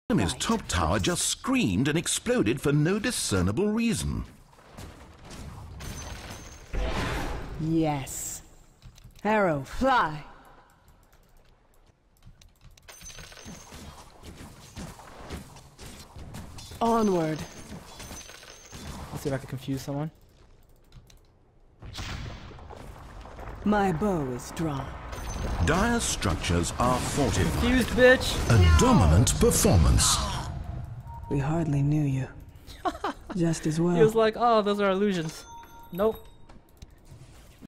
enemy's top tower just screamed and exploded for no discernible reason. Yes. Arrow, fly. Onward. Let's see if I can confuse someone. My bow is drawn. Dire structures are fortified. Confused, bitch! A dominant performance. We hardly knew you. Just as well. He was like, oh, those are illusions. Nope.